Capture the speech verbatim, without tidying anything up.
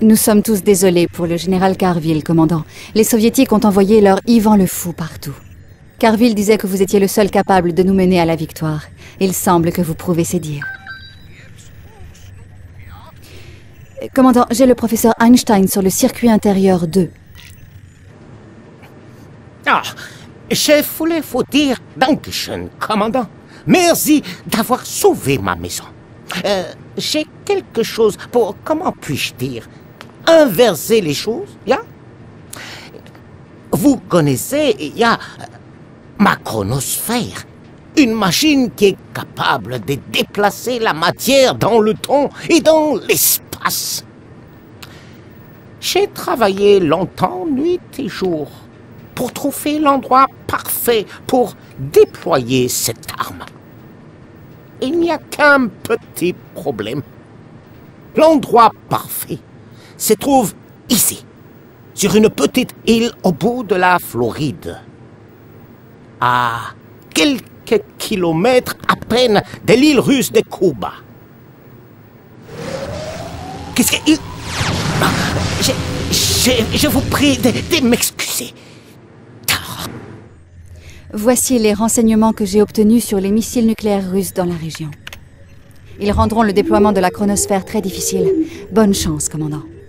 Nous sommes tous désolés pour le général Carville, commandant. Les soviétiques ont envoyé leur Ivan le Fou partout. Carville disait que vous étiez le seul capable de nous mener à la victoire. Il semble que vous prouvez ses dires. Commandant, j'ai le professeur Einstein sur le circuit intérieur deux. Ah, je voulais vous dire Dankeschön, commandant. Merci d'avoir sauvé ma maison. Euh, j'ai quelque chose pour, comment puis-je dire, inverser les choses, ya? Vous connaissez, il y a ma chronosphère, une machine qui est capable de déplacer la matière dans le temps et dans l'espace. J'ai travaillé longtemps, nuit et jour, pour trouver l'endroit parfait pour déployer cette arme. Il n'y a qu'un petit problème. L'endroit parfait se trouve ici, sur une petite île au bout de la Floride, à quelques kilomètres à peine de l'île russe de Cuba. Qu'est-ce que... Je, je, je vous prie de, de m'excuser. Voici les renseignements que j'ai obtenus sur les missiles nucléaires russes dans la région. Ils rendront le déploiement de la chronosphère très difficile. Bonne chance, commandant.